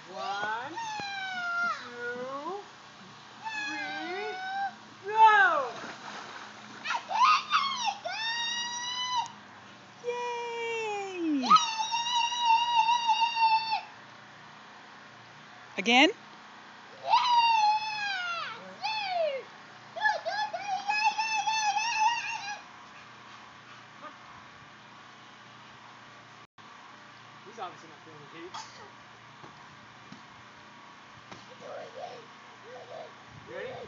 1, 2, 3, go! Yay! Again? He's obviously not feeling the heat. You ready?